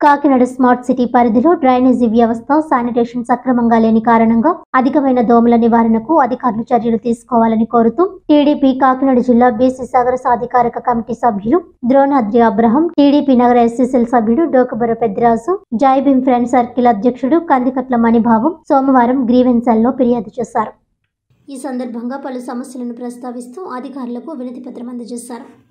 Kakinada smart city పరిధిలో drainage వ్యవస్థ, sanitation సక్రమంగా లేని కారణంగా అధికమైన దోమల నివారణకు అధికారులు చర్యలు తీసుకోవాలని కోరుతూ టీడీపీ కాకినాడ జిల్లా బీసీ సాగర సాధికారక కమిటీ సభ్యులు ద్రోణాద్రి అబ్రహం, టీడీపీ నగర ఎస్సీసీఎల్ సభ్యుడు డోకబర పెద్దిరాజు, జై భీమ్ ఫ్రెండ్ సర్కిల్ అధ్యక్షుడు కందికట్ల మణిబాబు సోమవారం గ్రీవెన్స్ సెల్లో ఫిర్యాదు చేశారు. ఈ సందర్భంగా పలు సమస్యలను ప్రస్తావిస్తూ అధికారులకు వినతి పత్రం అందజేశారు.